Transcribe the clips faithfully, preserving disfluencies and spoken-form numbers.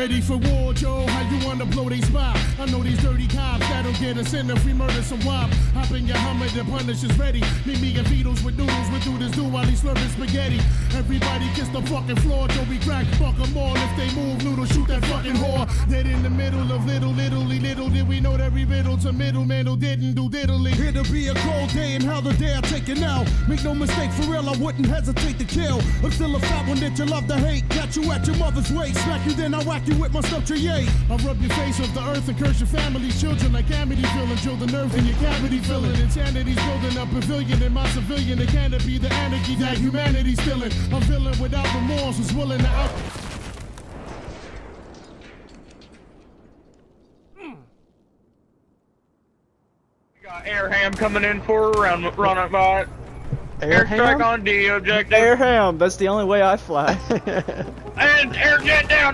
Ready for war, Joe? How you wanna blow they spot? I know these dirty cops that'll get us in if we murder some wop. Hop in your Hummer, the punish is ready. Meet me and Vito's with noodles, we do this do while he's slurping spaghetti. Everybody kiss the fucking floor, Joe, we crack, fuck them all. If they move, noodle, shoot that fucking whore. Dead in the middle of little, little, little, did we know that we riddle to middleman who didn't do diddly. It'll be a cold day and how the day I take it now. Make no mistake, for real, I wouldn't hesitate to kill. I'm still a fat one that you love to hate. Catch you at your mother's waist, smack you, then I whack you with my stuff to yay. I rub your face off the earth and curse your family's children like Amity feeling. Drill the nerve in your cavity filling. Insanity's building a pavilion in my civilian. It can't be the anarchy that humanity's stealing. I'm feeling without remorse, was willing to out. We got Airham coming in for a run, run up by. Airstrike on D objective. Airham, that's the only way I fly. And air jet down.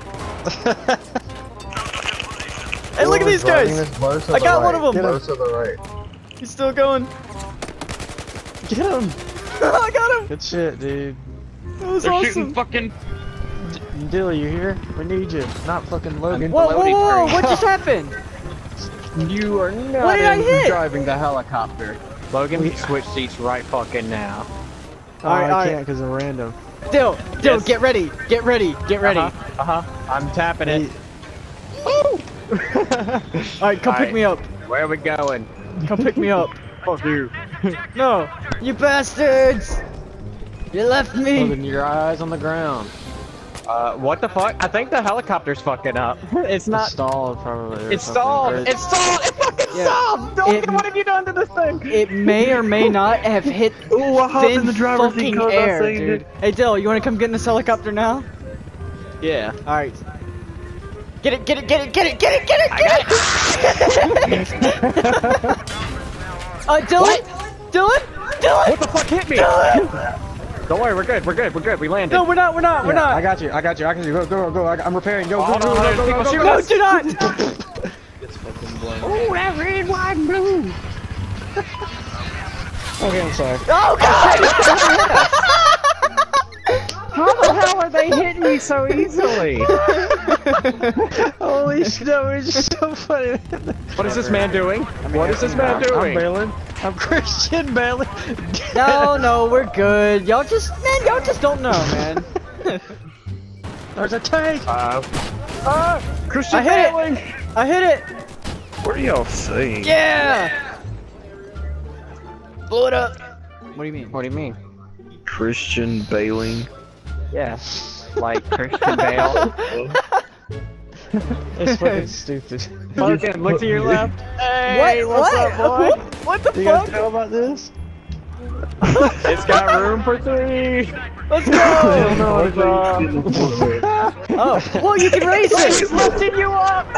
Hey, look at these guys! I got one of them! Blow to the right. He's still going. Get him! I got him! Good shit, dude. That was They're awesome. shooting fucking. Dilly, you here? We need you. Not fucking Logan. Whoa, whoa, whoa! What just happened? You are not What did I hit? driving the helicopter. Logan, we switch seats right fucking now. Oh, Alright, I alright. can't because of random. Dill, Dill, Yes. get ready, get ready, get ready. Uh-huh. uh-huh. I'm tapping it. Alright, come pick Alright. me up. Where are we going? Come pick me up. Fuck you. No, you bastards! You left me. Logan, your eyes on the ground. Uh, what the fuck? I think the helicopter's fucking up. It's It's not. stalled, probably. or It's something. stalled! Or It's stalled! It fucking Yeah. stalled! Logan, It- what have you done to this thing? It may or may not have hit Ooh, I hopped thin in the driver's seat fucking 'cause I air, saved dude. it. Hey, Dill, you wanna come get in this helicopter now? Yeah. Alright. Get it, get it, get it, get it, get it, get it, get it! Uh, Dylan? Dylan? Dylan? What the fuck hit me? Don't worry, we're good, we're good, we're good, we landed. No, we're not, we're not, we're Yeah, not. I got you, I got you, I got you. Go, go, go. I, I'm repairing. Go, go, Hold go, on, go, hold go, on, go, people go, shoot go. No, do not! Oh, that red, white, and blue. Okay, I'm sorry. Oh, God! How the hell are they hitting me so easily? Holy shit, that was just so funny. What is this man doing? What is this man I'm doing? bailing. I'm Christian bailing. No, no, we're good. Y'all just, man, y'all just don't know, man. There's a tank. Uh, uh, Christian I hit Bailing. it! I hit it! What are y'all saying? Yeah! Blow it up. What do you mean? What do you mean? Christian bailing. Yeah, like Christian Bale. It's fucking stupid. Logan, look to your left. Hey, What? What's what? up, boy? What the Do you guys fuck? know about this? It's got room for three. Let's go! Oh, well, you can raise He's it! lifting you up.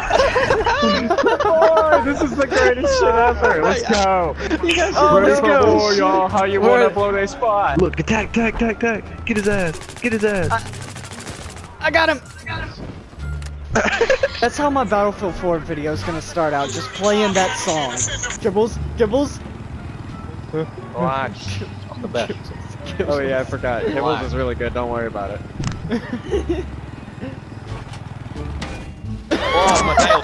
Boy, this is the greatest shit ever. Let's go. Oh, Ready let's for go! war, y'all. How you We're- wanna blow their spot? Look, attack, attack, attack, attack. Get his ass. Get his ass. I got him! That's how my Battlefield four video is gonna start out, just playing that song. Gibbles, Gibbles. Watch. I'm the best. Oh yeah, I forgot. Kibbles is really good. Don't worry about it. Oh, my tail.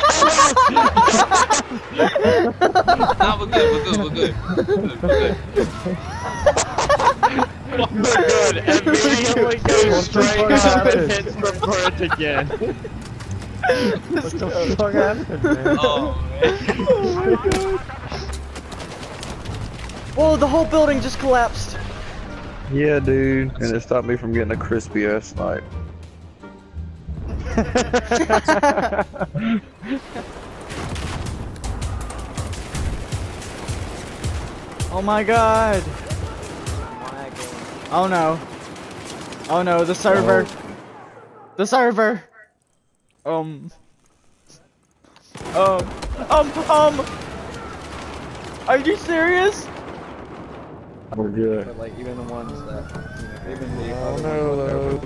Nah, we're good, we're good, we're good. We're good. We're good. Immediately goes straight up and hits the bridge again. What the fuck happened, man? Oh, man. Whoa, the whole building just collapsed. Yeah, dude. And it stopped me from getting a crispy ass snipe. Oh my god. Oh no. Oh no, the server. The server. Um. Um. Um. Um. Are you serious? We're good. But like even the ones that, you know, even the Oh no, though.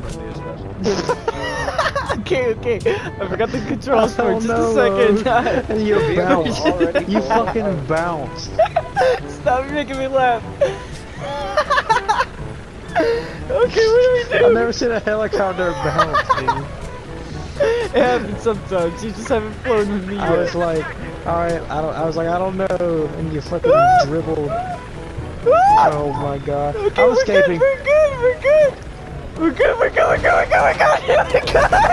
Okay, okay. I forgot the controls for Oh, just no, a second. You bounced. You fucking bounced. Stop making me laugh. Okay, what do we do? I've never seen a helicopter bounce, dude. It happens sometimes. You just haven't flown with me I yet. was like, alright, I don't I was like, I don't know, and you fucking dribbled. Oh my god. Okay, I'm we're escaping. Good, we're good, we're good. We're good, we're good, we're good, we're good, we're good, we're good.